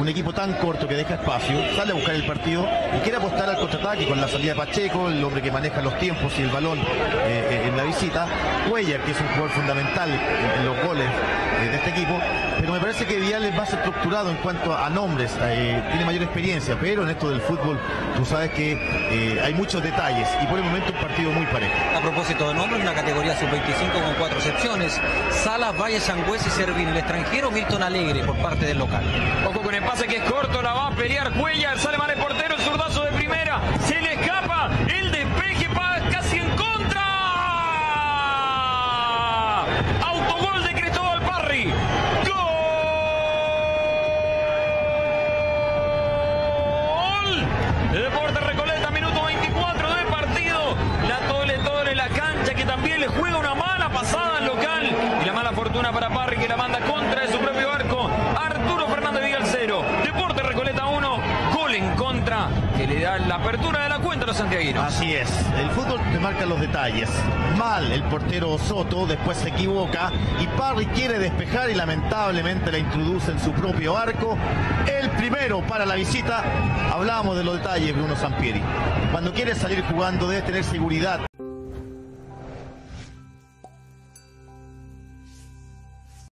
un equipo tan corto que deja espacio, sale a buscar el partido y quiere apostar al contraataque con la salida de Pacheco, el hombre que maneja los tiempos y el balón en la visita. Cuellar, que es un jugador fundamental en los goles de este equipo, pero me parece que Vidal es más estructurado en cuanto a nombres, tiene mayor experiencia, pero en esto del fútbol tú sabes que hay muchos detalles y por el momento un partido muy parejo. A propósito de nombres, una categoría sub-25 con 4 excepciones: Salas, Valle, Sangüesa y Servín. El extranjero Milton Alegre por parte del local. Ojo con el pase que es corto, la va a pelear Cuellar, sale mal el portero, el zurdazo de primera, se le escapa, el despeje casi en contra. Autogol de Cristóbal Parry. Gol. Deportes Recoleta, minuto 24 de partido. La Tole la cancha, que también le juega una mala pasada al local. Y la mala fortuna para Parry, que la manda contra de su propio arco. Arturo Fernández Vidal 0. Deportes Recoleta 1. Gol en contra, que le da la apertura de la cuenta a los santiaguinos. Así es, el fútbol te marca los detalles. Mal el portero Soto, después se equivoca y Parry quiere despejar y lamentablemente la introduce en su propio arco. El primero para la visita. Hablábamos de los detalles, Bruno Sampieri. Cuando quieres salir jugando debes tener seguridad.